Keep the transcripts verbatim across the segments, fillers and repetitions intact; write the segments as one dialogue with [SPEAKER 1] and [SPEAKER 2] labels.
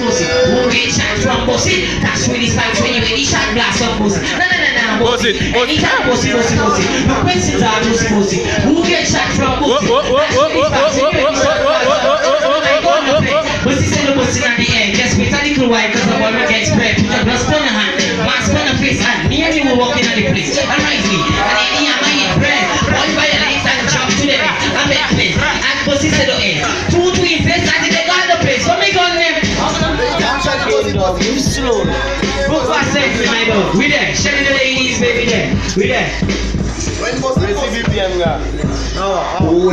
[SPEAKER 1] pussy. Who get shot from pussy? That's really spikes when you get shot glass of pussy. No, no, no, no, pussy. Anytime pussy, pussy, pussy. No questions are pussy, pussy. Who get shot from pussy? Pussy say the pussy at the end. Just wait a little while because the one gets spread. Put your blood on your hand, mask on your face, and me and you will walk in on the place. Alright me, and then me and my bread. One by your legs and jump to the neck. I make place. And pussy say the end. Two to invest and they got the place. What me gun them? Slow. Go fast and my dog. We there. Show me the ladies, baby there. We there.
[SPEAKER 2] When was the V P N guy?
[SPEAKER 1] Oh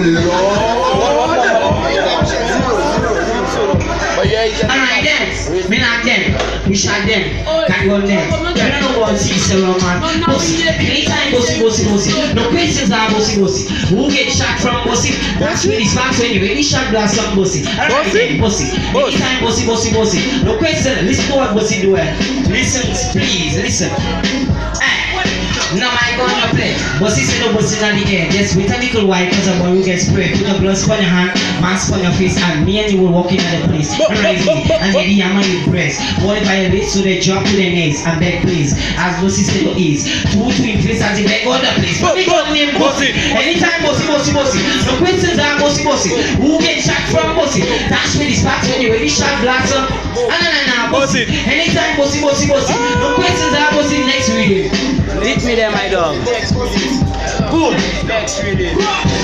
[SPEAKER 1] alright then, me not them, we shot them, can't go them. You don't know what see several man. Pussy, anytime pussy, pussy, pussy. No questions are pussy, pussy. Who get shot from pussy? That's really fast when you really shot glass from pussy. Alright then, pussy. Anytime pussy, pussy, pussy. No question, listen to what pussy do. Listen, please, listen. Now I go on your play. Bossy say no bossy at the end. Yes, with a little white because a boy will get sprayed. Put your blood on your hand, mask on your face, and me and you will walk in at the place. Alright, and maybe I'm on your breast. Boy violate so they drop to their knees and beg please. As bossy say no ease. Two to in place as they beg all the place. But they call name bossy. Anytime bossy, bossy, bossy. No questions are bossy, bossy. Who get shot from bossy? That's where the sparks when you really shot glass up. Ah, no, no, no, bossy. Anytime bossy, bossy, bossy. No questions are bossy next reading.
[SPEAKER 3] Hit me there, my dog.
[SPEAKER 1] Boom.
[SPEAKER 2] Next reading.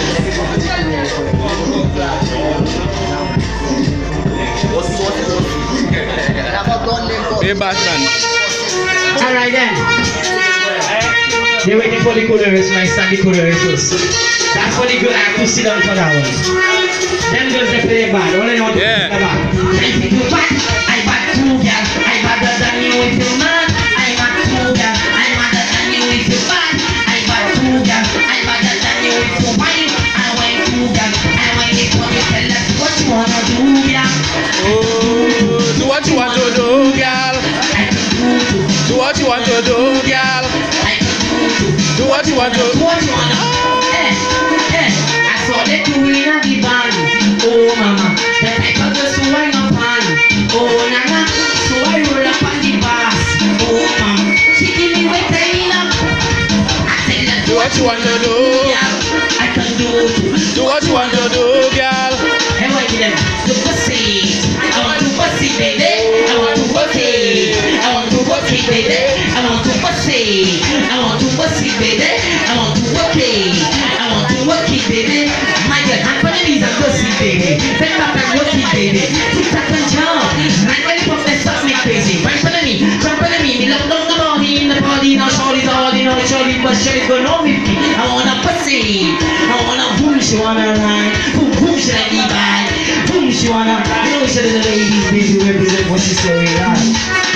[SPEAKER 3] Hey, Batman.
[SPEAKER 1] Alright then. They're waiting for the chorus, my stand the chorus. That's for the good. I have to sit down for that one. Them girls they play bad. All I know to
[SPEAKER 3] yeah.
[SPEAKER 1] play bad. I think you bad. I bad too, girl. I badder than you if you mad. I bad too, girl. I badder than you if you bad. I bad too, girl. I badder than you if you wine. I wine too, girl. I wine it when you tell us what you wanna do, girl.
[SPEAKER 3] Oh, do what you want to do, girl.
[SPEAKER 1] I can do too.
[SPEAKER 3] Do what you want to do, girl.
[SPEAKER 1] I can do too.
[SPEAKER 3] Do what you want to do.
[SPEAKER 1] What you wanna do? Eh, eh. I saw the queen of the band. Oh mama, the type of girl so I no pan. Oh nana, so I roll up on the bass. Oh mama, she give me wet time up. I tell her
[SPEAKER 3] Do what you want to do.
[SPEAKER 1] yeah, I can do too.
[SPEAKER 3] Do what you want to do, girl.
[SPEAKER 1] I want them to pussy. I want to pussy, baby. I want to pussy. I want to pussy, baby. I want to pussy. I want to pussy, baby. I want to pussy. I want to pussy, baby. My girl, I'm gonna need a pussy, baby. Bend back and pussy, baby. Tick tock and jump. Man, when you pop that stuff me crazy. Right in front of me, jump in front of me. Me love love the body in the body. Now shorty's all in all shorty, but shorty's going on with me. I want a pussy. I want a boom, she wanna ride. Boom, boom, she like me bad. Boom, she wanna. You know, she the ladies, baby, represent what she say, right?